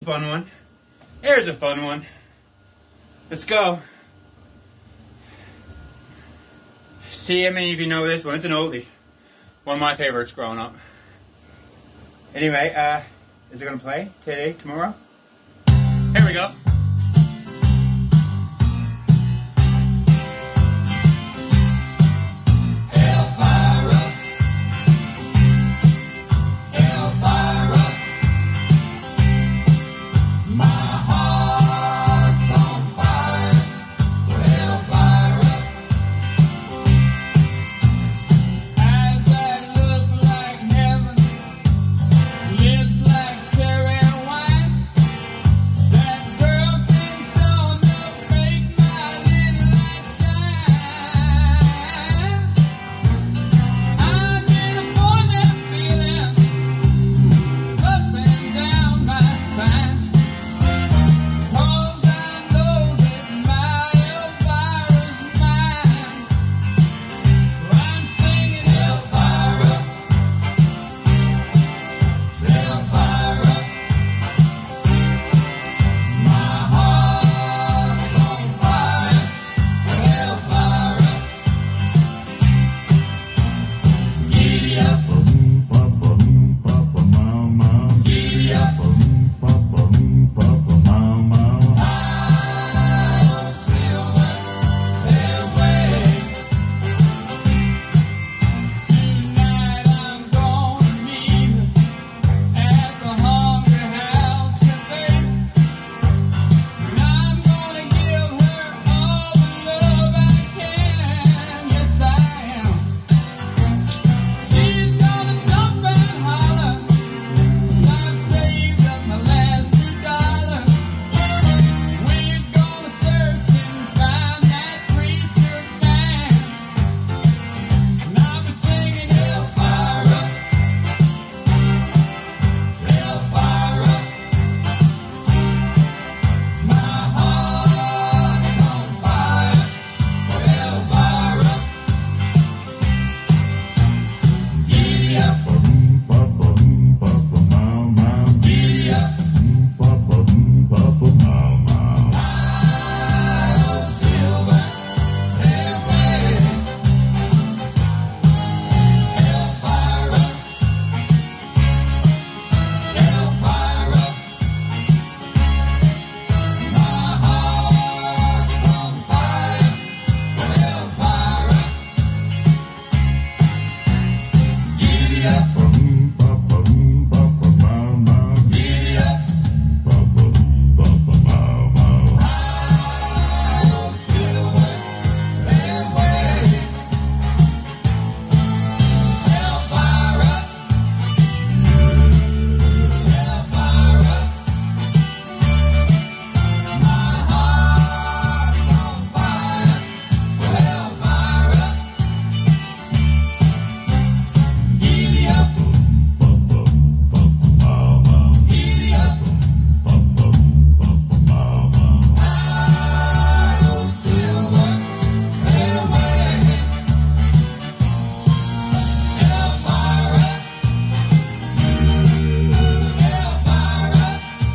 Fun one. Here's a fun one. Let's go. See how many of you know this one. It's an oldie. One of my favorites growing up. Anyway, is it gonna play today, tomorrow? Here we go. Elvira, Elvira, my heart's on fire for Elvira. Eyes that look like heaven, lips like cherry wine. That girl can show enough make my little light shine. I'm in a boy that feeling up and down my spine. 'Cause I know that my Elvira's mine. So I'm singing Elvira, Elvira. My heart's on fire for Elvira. Giddy up, giddy up, oh silver fairway. Tonight I'm gonna meet her at the Hungry House Cafe. And I'm gonna give her all the love I can. Yes, I am. She's gonna jump and holler. 'Cause I've saved up my last $2. We're gonna search and find that preacher man. And I'll be singing Elvira, Elvira. My heart's on fire for Elvira. Giddy up, giddy up. Oh, silver fairway. Elvira, Elvira. My heart's on fire for Elvira. Giddy up, giddy up. Oh, silver fairway. Elvira, Elvira. My heart's on fire for Elvira. Giddy up, giddy up. Oh, silver fairway. Elvira, Elvira.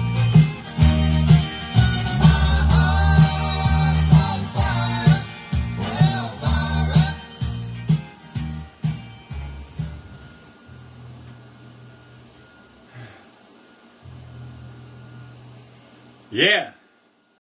My heart's on fire for Elvira. Yeah.